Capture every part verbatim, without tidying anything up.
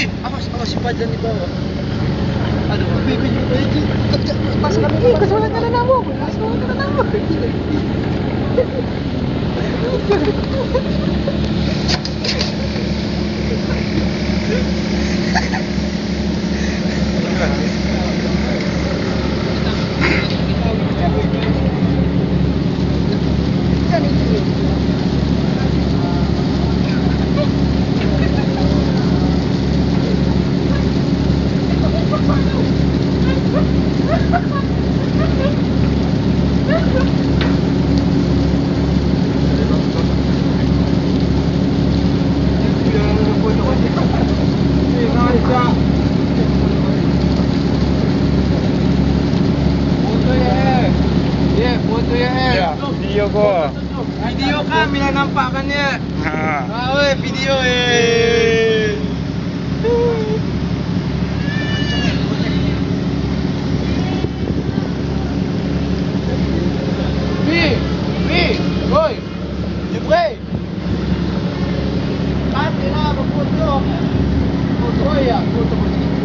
Eh, awas, awas si Pajan di bawah. Aduh, Weh, weh, weh, weh. Pas kami Eh, kau solat kanan nama. Kau solat kanan nama. Video ko. video kan bila nampakkan dia. Ha. Ah, weh, video eh. Oui, oui, oi. Tu prêt? Ah, t'es là, mon poteau. Poteau, ya, poteau.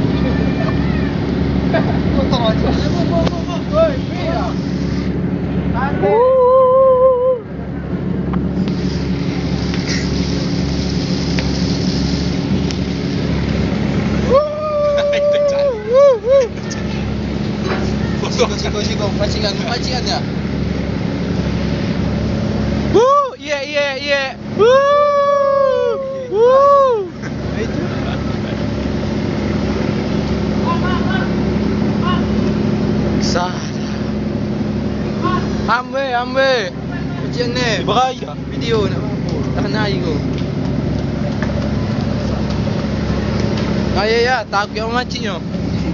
Poteau aja. Oi, oui, ya. Sikong, sikong, sikong. Pancingan, pancingan ya. Woo, yeah, yeah, yeah. Woo, woo. Sah. Ambe, ambe. Macam ni. Beraya. Video nak mampu. Tak naik ko. Ayah ya, takut orang macam ni.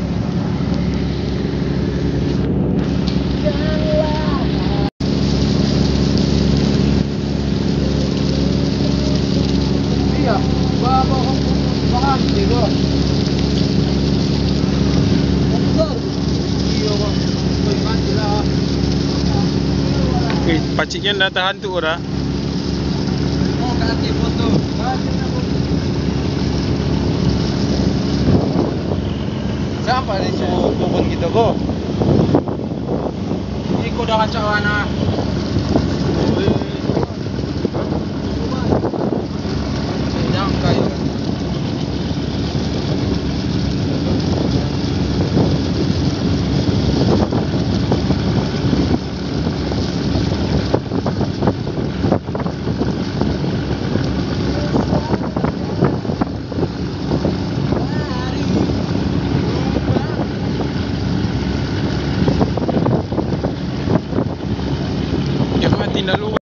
Iya, bawa bahan itu. Besar. Iya, bang. Kau mandilah. Eh, pakciknya dah terhantu dah. Oh, kasih foto. Siapa ni suruh turun kita ko? Ini kau dah kacau anak. Jangan kayu. Dia mati dah luar.